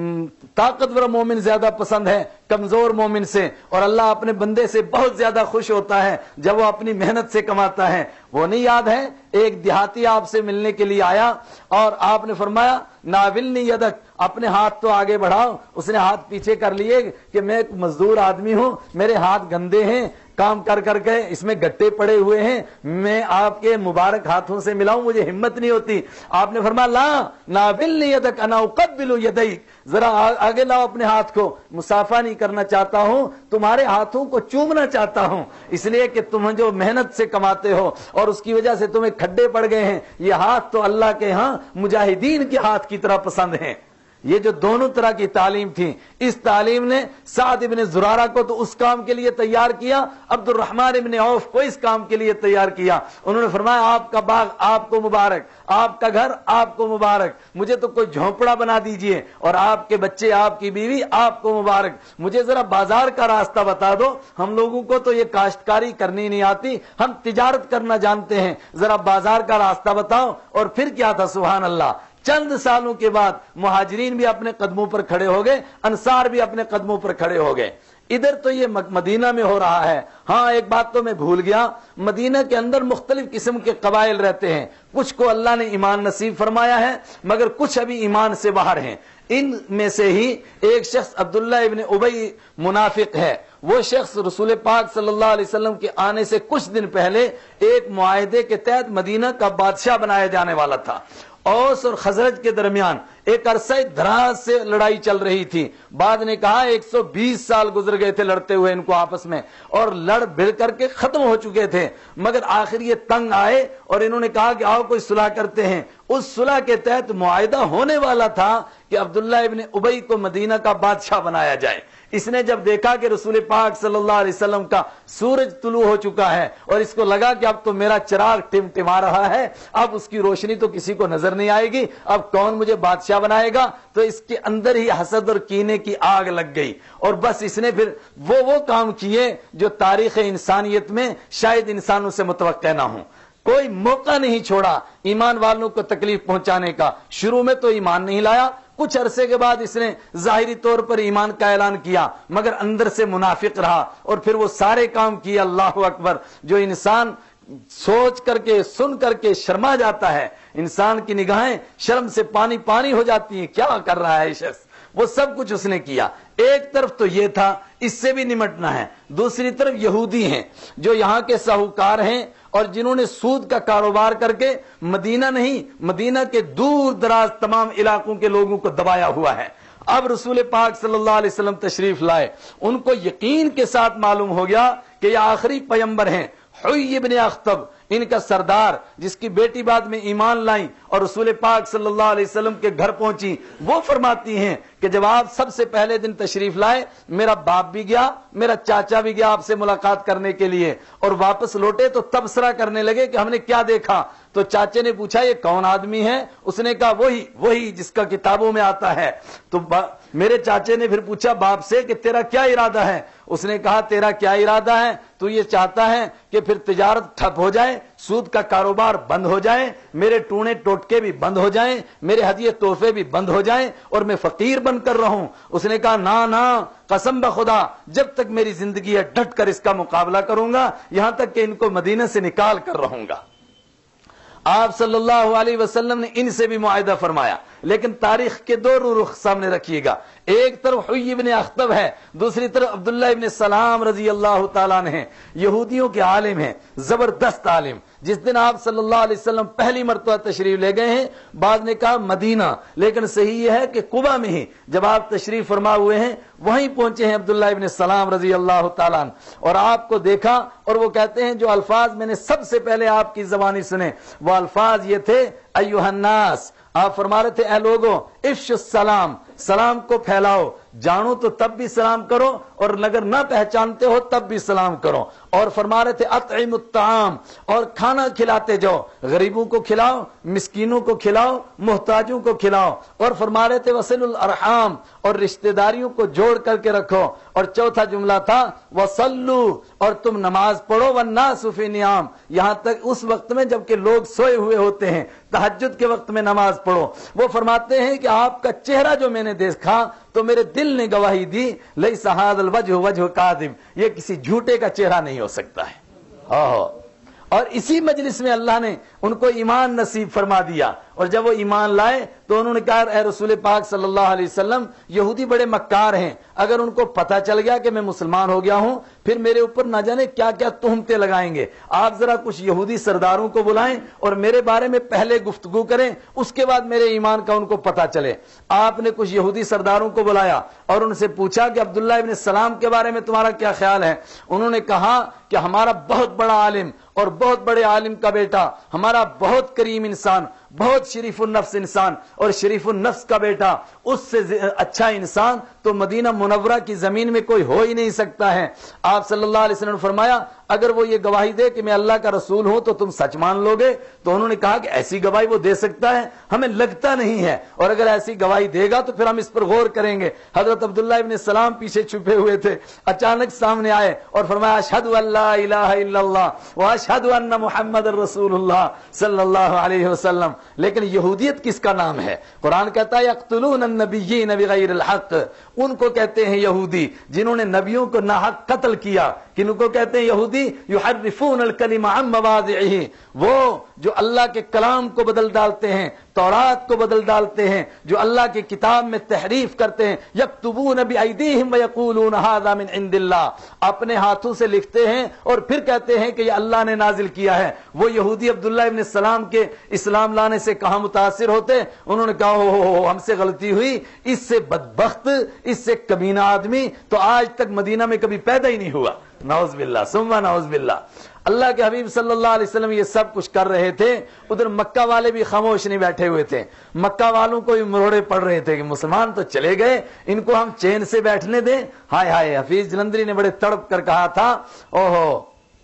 طاقتور مومن زیادہ پسند ہے کمزور مومن سے، اور اللہ اپنے بندے سے بہت زیادہ خوش ہوتا ہے جب وہ اپنی محنت سے کماتا ہے۔ وہ نہیں یاد ہے ایک دیہاتی آپ سے ملنے کے لیے آیا اور آپ نے فرمایا ناولنی یدک، اپنے ہاتھ تو آگے بڑھاؤ۔ اس نے ہاتھ پیچھے کر لیے کہ میں ایک مزدور آدمی ہوں، میرے ہاتھ گندے ہیں، کام کر کر کے اس میں گٹے پڑے ہوئے ہیں، میں آپ کے مبارک ہاتھوں سے ملاؤں، مجھے ہمت نہیں ہوتی۔ آپ نے فرمایا لا ناولنی یدک انا اقبل یدیک، ذرا آگے لاؤ اپنے ہاتھ کو، مصافحہ نہیں کرنا چاہتا ہوں، تمہارے ہاتھوں کو چومنا چاہتا ہوں، اس لیے کہ تم جو محنت سے کماتے ہو اور اس کی وجہ سے تمہیں کھڈے پڑ گئے ہیں، یہ ہاتھ تو اللہ کے ہاں مجاہدین کے ہاتھ کی طرح پسند ہیں۔ یہ جو دونوں طرح کی تعلیم تھی، اس تعلیم نے سعد ابن زرارہ کو تو اس کام کے لیے تیار کیا، عبد الرحمن ابن عوف کو اس کام کے لیے تیار کیا۔ انہوں نے فرمایا آپ کا باغ آپ کو مبارک، آپ کا گھر آپ کو مبارک، مجھے تو کوئی جھونپڑا بنا دیجئے، اور آپ کے بچے آپ کی بیوی آپ کو مبارک، مجھے ذرا بازار کا راستہ بتا دو، ہم لوگوں کو تو یہ کاشتکاری کرنی نہیں آتی، ہم تجارت کرنا جانتے ہیں، ذرا بازار کا راستہ بتاؤ۔ اور پھر کیا تھا سبحان اللہ، چند سالوں کے بعد مہاجرین بھی اپنے قدموں پر کھڑے ہو گئے، انصار بھی اپنے قدموں پر کھڑے ہو گئے۔ ادھر تو یہ مدینہ میں ہو رہا ہے۔ ہاں ایک بات تو میں بھول گیا، مدینہ کے اندر مختلف قسم کے قبائل رہتے ہیں، کچھ کو اللہ نے ایمان نصیب فرمایا ہے مگر کچھ ابھی ایمان سے باہر ہیں۔ ان میں سے ہی ایک شخص عبداللہ ابن ابی منافق ہے، وہ شخص رسول پاک صلی اللہ علیہ وسلم کے آنے سے کچھ دن پہلے ایک معاہدے کے تحت مدینہ کا بادشاہ بنایا جانے والا تھا۔ اوس اور خزرج کے درمیان ایک عرصہ دراز سے لڑائی چل رہی تھی۔ بعد نے کہا ایک سو بیس سال گزر گئے تھے لڑتے ہوئے ان کو آپس میں، اور لڑ بھڑ کر کے ختم ہو چکے تھے، مگر آخر یہ تنگ آئے اور انہوں نے کہا کہ آؤ کوئی صلح کرتے ہیں۔ اس صلح کے تحت معاہدہ ہونے والا تھا کہ عبداللہ ابن ابی کو مدینہ کا بادشاہ بنایا جائے۔ اس نے جب دیکھا کہ رسول پاک صلی اللہ علیہ وسلم کا سورج طلوع ہو چکا ہے اور اس کو لگا کہ اب تو میرا چراغ ٹمٹما رہا ہے، اب اس کی روشنی تو کسی کو نظر نہیں آئے گی، اب کون مجھے بادشاہ بنائے گا، تو اس کے اندر ہی حسد اور کینے کی آگ لگ گئی، اور بس اس نے پھر وہ وہ کام کیے جو تاریخ انسانیت میں شاید انسانوں سے متوقع نہ ہوں۔ کوئی موقع نہیں چھوڑا ایمان والوں کو تکلیف پہنچانے کا۔ شروع میں تو ایمان نہیں لایا، کچھ عرصے کے بعد اس نے ظاہری طور پر ایمان کا اعلان کیا، مگر اندر سے منافق رہا، اور پھر وہ سارے کام کیے اللہ اکبر جو انسان سوچ کر کے سن کر کے شرما جاتا ہے، انسان کی نگاہیں شرم سے پانی پانی ہو جاتی ہیں، کیا کر رہا ہے یہ شخص، وہ سب کچھ اس نے کیا۔ ایک طرف تو یہ تھا، اس سے بھی نمٹنا ہے، دوسری طرف یہودی ہیں جو یہاں کے ساہوکار ہیں اور جنہوں نے سود کا کاروبار کر کے مدینہ نہیں مدینہ کے دور دراز تمام علاقوں کے لوگوں کو دبایا ہوا ہے۔ اب رسول پاک صلی اللہ علیہ وسلم تشریف لائے، ان کو یقین کے ساتھ معلوم ہو گیا کہ یہ آخری پیغمبر ہیں۔ حوی ابن اخطب ان کا سردار، جس کی بیٹی بعد میں ایمان لائیں اور رسول پاک صلی اللہ علیہ وسلم کے گھر پہنچی، وہ فرماتی ہیں کہ جب آپ سب سے پہلے دن تشریف لائے، میرا باپ بھی گیا، میرا چاچا بھی گیا آپ سے ملاقات کرنے کے لیے، اور واپس لوٹے تو تبصرہ کرنے لگے کہ ہم نے کیا دیکھا۔ تو چاچے نے پوچھا یہ کون آدمی ہے؟ اس نے کہا وہی وہی جس کا کتابوں میں آتا ہے۔ تو میرے چاچے نے پھر پوچھا باپ سے کہ تیرا کیا ارادہ ہے؟ اس نے کہا تیرا کیا ارادہ ہے؟ تو یہ چاہتا ہے کہ پھر تجارت ٹھپ ہو جائے، سود کا کاروبار بند ہو جائے، میرے ٹونے ٹوٹکے بھی بند ہو جائیں، میرے ہدیے تحفے بھی بند ہو جائیں، اور میں فقیر بن کر رہوں۔ اس نے کہا نا نا، قسم بخدا جب تک میری زندگی ہے ڈٹ کر اس کا مقابلہ کروں گا، یہاں تک کہ ان کو مدینہ سے نکال کر رہوں گا۔ آپ صلی اللہ علیہ وسلم نے ان سے بھی معاہدہ فرمایا، لیکن تاریخ کے دو رخ سامنے رکھیے گا، ایک طرف حوی ابن اخطب ہے، دوسری طرف عبداللہ ابن سلام رضی اللہ تعالیٰ عنہ ہیں، یہودیوں کے عالم ہیں، زبردست عالم۔ جس دن آپ صلی اللہ علیہ وسلم پہلی مرتبہ تشریف لے گئے ہیں، بعد نے کہا مدینہ، لیکن صحیح یہ ہے کہ قباء میں ہی جب آپ تشریف فرما ہوئے ہیں وہیں پہنچے ہیں عبداللہ ابن سلام رضی اللہ تعالیٰ عنہ، اور آپ کو دیکھا، اور وہ کہتے ہیں جو الفاظ میں نے سب سے پہلے آپ کی زبانی سنے وہ الفاظ یہ تھے ایھا الناس، آپ فرما رہے تھے اے لوگوں افش السلام، سلام کو پھیلاؤ، جانو تو تب بھی سلام کرو اور اگر نہ پہچانتے ہو تب بھی سلام کرو، اور فرما رہے تھے اطعموا الطعام، اور کھانا کھلاتے جاؤ، غریبوں کو کھلاؤ، مسکینوں کو کھلاؤ، محتاجوں کو کھلاؤ، اور فرما رہے تھے وصل الارحام، اور رشتہ داریوں کو جوڑ کر کے رکھو، اور چوتھا جملہ تھا وصلوا، اور تم نماز پڑھو والناس فی نیام، یہاں تک اس وقت میں جب کہ لوگ سوئے ہوئے ہوتے ہیں، تہجد کے وقت میں نماز پڑھو۔ وہ فرماتے ہیں کہ آپ کا چہرہ جو میں نے دیکھا تو میرے دل نے گواہی دی لیس ھذا الوجہ وجہ کاذب، یہ کسی جھوٹے کا چہرہ نہیں ہو سکتا ہے۔ اوہ، اور اسی مجلس میں اللہ نے ان کو ایمان نصیب فرما دیا، اور جب وہ ایمان لائے تو انہوں نے کہا اے رسول پاک صلی اللہ علیہ وسلم، یہودی بڑے مکار ہیں، اگر ان کو پتہ چل گیا کہ میں مسلمان ہو گیا ہوں پھر میرے اوپر نہ جانے کیا کیا تہمتیں لگائیں گے، آپ ذرا کچھ یہودی سرداروں کو بلائیں اور میرے بارے میں پہلے گفتگو کریں، اس کے بعد میرے ایمان کا ان کو پتہ چلے۔ آپ نے کچھ یہودی سرداروں کو بلایا اور ان سے پوچھا کہ عبداللہ ابن سلام کے بارے میں تمہارا کیا خیال ہے؟ انہوں نے کہا کہ ہمارا بہت بڑا عالم اور بہت بڑے عالم کا بیٹا، ہمارا بہت کریم انسان، بہت شریف النفس انسان، اور شریف النفس کا بیٹا، اس سے اچھا انسان تو مدینہ منورہ کی زمین میں کوئی ہو ہی نہیں سکتا ہے۔ آپ صلی اللہ علیہ وسلم نے فرمایا اگر وہ یہ گواہی دے کہ میں اللہ کا رسول ہوں تو تم سچ مان لو گے؟ تو انہوں نے کہا کہ ایسی گواہی وہ دے سکتا ہے؟ ہمیں لگتا نہیں ہے، اور اگر ایسی گواہی دے گا تو پھر ہم اس پر غور کریں گے۔ حضرت عبداللہ ابن سلام پیچھے چھپے ہوئے تھے، اچانک سامنے آئے اور فرمایا اشہد ان لا الہ الا اللہ واشہد ان محمد رسول اللہ صلی اللہ علیہ وسلم۔ لیکن یہودیت کس کا نام ہے؟ قرآن کہتا ہے یقتلون النبیین بغیر الحق، ان کو کہتے ہیں یہودی جنہوں نے نبیوں کو ناحق قتل کیا۔ کن کو کہتے ہیں یہودی؟ یحرفون الکلم عن مواضعہ، وہ جو اللہ کے کلام کو بدل ڈالتے ہیں، تورات کو بدل ڈالتے ہیں، جو اللہ کی کتاب میں تحریف کرتے ہیں، یکتبون بایدیہم ویقولون ھذا من عند اللہ، اپنے ہاتھوں سے لکھتے ہیں اور پھر کہتے ہیں کہ یہ اللہ نے نازل کیا ہے۔ وہ یہودی عبداللہ ابن السلام کے اسلام لانے سے کہاں متاثر ہوتے، انہوں نے کہا ہو ہو ہو ہم سے غلطی ہوئی، اس سے بدبخت، اس سے کمینہ آدمی تو آج تک مدینہ میں کبھی پیدا ہی نہیں ہوا، نعوذ باللہ ثم نعوذ باللہ۔ اللہ کے حبیب صلی اللہ علیہ وسلم یہ سب کچھ کر رہے تھے، ادھر مکہ والے بھی خاموش نہیں بیٹھے ہوئے تھے، مکہ والوں کو بھی مروڑے پڑ رہے تھے کہ مسلمان تو چلے گئے، ان کو ہم چین سے بیٹھنے دیں۔ ہائے ہائے، حفیظ جلندری نے بڑے تڑپ کر کہا تھا، اوہو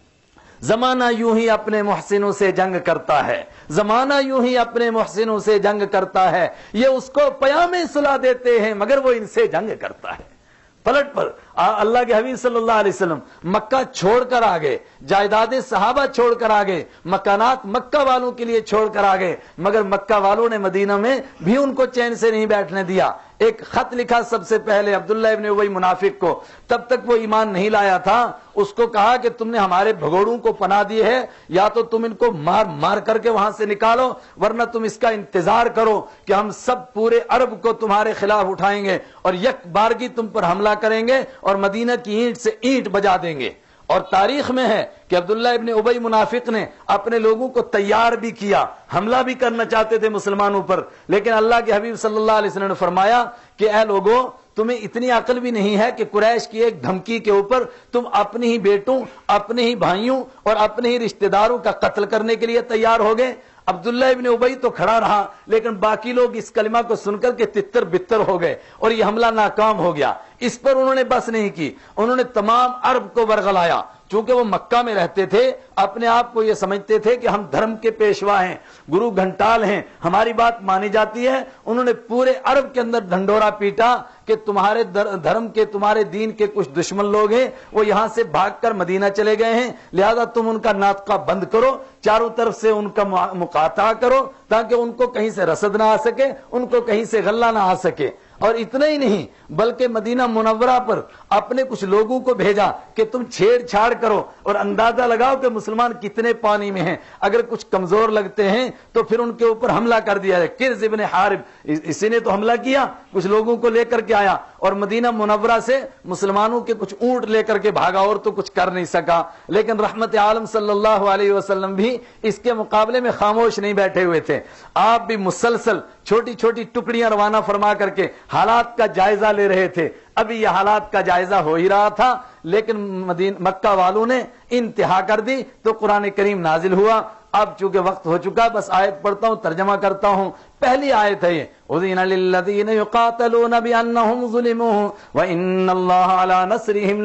زمانہ یوں ہی اپنے محسنوں سے جنگ کرتا ہے، زمانہ یوں ہی اپنے محسنوں سے جنگ کرتا ہے، یہ اس کو پیام صلح دیتے ہیں مگر وہ ان سے جنگ کرتا ہے۔ پلٹ پر اللہ کے حبیب صلی اللہ علیہ وسلم مکہ چھوڑ کر آگئے، جائیداد صحابہ چھوڑ کر آگئے، مکانات مکہ والوں کے لیے چھوڑ کر آگئے، مگر مکہ والوں نے مدینہ میں بھی ان کو چین سے نہیں بیٹھنے دیا۔ ایک خط لکھا سب سے پہلے عبداللہ ابن ابی منافق کو، تب تک وہ ایمان نہیں لایا تھا، اس کو کہا کہ تم نے ہمارے بھگوڑوں کو پناہ دی ہے، یا تو تم ان کو مار مار کر کے وہاں سے نکالو، ورنہ تم اس کا انتظار کرو کہ ہم سب پورے عرب کو تمہارے خلاف اٹھائیں گے اور یک بارگی تم پر حملہ کریں گے اور مدینہ کی اینٹ سے اینٹ بجا دیں گے۔ اور تاریخ میں ہے کہ عبداللہ ابن ابی منافق نے اپنے لوگوں کو تیار بھی کیا، حملہ بھی کرنا چاہتے تھے مسلمانوں پر، لیکن اللہ کے حبیب صلی اللہ علیہ وسلم نے فرمایا کہ اے لوگوں، تمہیں اتنی عقل بھی نہیں ہے کہ قریش کی ایک دھمکی کے اوپر تم اپنے ہی بیٹوں، اپنے ہی بھائیوں اور اپنے ہی رشتہ داروں کا قتل کرنے کے لیے تیار ہو گئے۔ عبداللہ ابن ابی تو کھڑا رہا، لیکن باقی لوگ اس کلمہ کو سن کر کے تتر بتر ہو گئے اور یہ حملہ ناکام ہو گیا۔ اس پر انہوں نے بس نہیں کی، انہوں نے تمام عرب کو ورغلایا، چونکہ وہ مکہ میں رہتے تھے، اپنے آپ کو یہ سمجھتے تھے کہ ہم دھرم کے پیشوا ہیں، گرو گھنٹال ہیں، ہماری بات مانی جاتی ہے۔ انہوں نے پورے عرب کے اندر ڈھنڈورا پیٹا کہ تمہارے دھرم کے، تمہارے دین کے کچھ دشمن لوگ ہیں، وہ یہاں سے بھاگ کر مدینہ چلے گئے ہیں، لہذا تم ان کا ناطقہ بند کرو، چاروں طرف سے ان کا مقاطعہ کرو تاکہ ان کو کہیں سے رسد نہ آ سکے، ان کو کہیں سے غلہ نہ آ سکے۔ اور اتنا ہی نہیں بلکہ مدینہ منورہ پر اپنے کچھ لوگوں کو بھیجا کہ تم چھیڑ چھاڑ کرو اور اندازہ لگاؤ کہ مسلمان کتنے پانی میں ہیں، اگر کچھ کمزور لگتے ہیں تو پھر ان کے اوپر حملہ کر دیا جائے۔ کرز ابن حارب اسی نے تو حملہ کیا، کچھ لوگوں کو لے کر کے آیا اور مدینہ منورہ سے مسلمانوں کے کچھ اونٹ لے کر کے بھاگا اور تو کچھ کر نہیں سکا۔ لیکن رحمت عالم صلی اللہ علیہ وسلم بھی اس کے مقابلے میں خاموش نہیں بیٹھے ہوئے تھے، آپ بھی مسلسل چھوٹی چھوٹی ٹکڑیاں روانہ فرما کر کے حالات کا جائزہ لے رہے تھے۔ ابھی یہ حالات کا جائزہ ہو ہی رہا تھا، لیکن مدینہ مکہ والوں نے انتہا کر دی تو قرآن کریم نازل ہوا۔ اب چونکہ وقت ہو چکا، بس آیت پڑھتا ہوں، ترجمہ کرتا ہوں۔ پہلی آیت ہے یہ، اذن للذین یقاتلون بانہم ظلموا وان اللہ علی نصرہم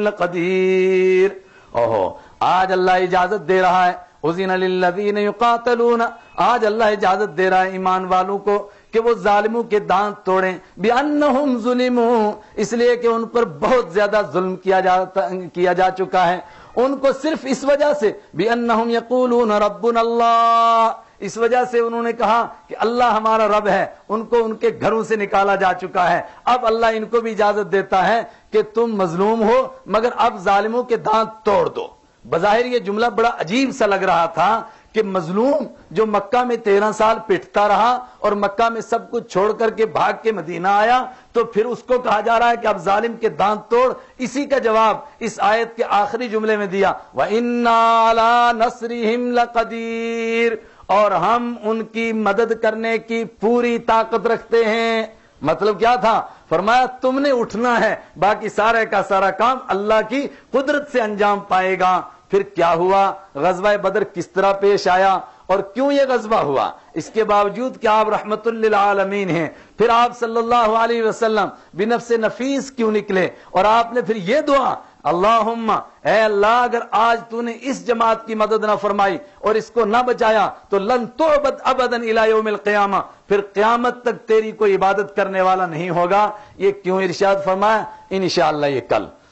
لقدیر۔ اوہو، آج اللہ اجازت دے رہا ہے، اذن للذین یقاتلون، آج اللہ اجازت دے رہا ہے ایمان والوں کو کہ وہ ظالموں کے دانت توڑیں، بِأَنَّهُمْ ظُلِمُوا، اس لیے کہ ان پر بہت زیادہ ظلم کیا جاتا کیا جا چکا ہے، ان کو صرف اس وجہ سے بِأَنَّهُمْ يَقُولُونَ رَبُّنَا اللَّهُ، اس وجہ سے انہوں نے کہا کہ اللہ ہمارا رب ہے، ان کو ان کے گھروں سے نکالا جا چکا ہے۔ اب اللہ ان کو بھی اجازت دیتا ہے کہ تم مظلوم ہو مگر اب ظالموں کے دانت توڑ دو۔ بظاہر یہ جملہ بڑا عجیب سا لگ رہا تھا کہ مظلوم جو مکہ میں تیرہ سال پٹتا رہا اور مکہ میں سب کچھ چھوڑ کر کے بھاگ کے مدینہ آیا، تو پھر اس کو کہا جا رہا ہے کہ اب ظالم کے دانت توڑ۔ اسی کا جواب اس آیت کے آخری جملے میں دیا، وَإِنَّا عَلَىٰ نَصْرِهِمْ لَقَدِيرٌ، اور ہم ان کی مدد کرنے کی پوری طاقت رکھتے ہیں۔ مطلب کیا تھا؟ فرمایا تم نے اٹھنا ہے، باقی سارے کا سارا کام اللہ کی قدرت سے انجام پائے گا۔ پھر کیا ہوا؟ غزوہ بدر کس طرح پیش آیا اور کیوں یہ غزوہ ہوا؟ اس کے باوجود کہ آپ رحمت للعالمین ہیں، پھر آپ صلی اللہ علیہ وسلم بنفس نفیس کیوں نکلے اور آپ نے پھر یہ دعا، اللہم، اے اللہ اگر آج تو نے اس جماعت کی مدد نہ فرمائی اور اس کو نہ بچایا تو لن تعبد ابدا الی یوم القیامہ، پھر قیامت تک تیری کوئی عبادت کرنے والا نہیں ہوگا۔ یہ کیوں ارشاد فرمایا؟ انشاءاللہ یہ کل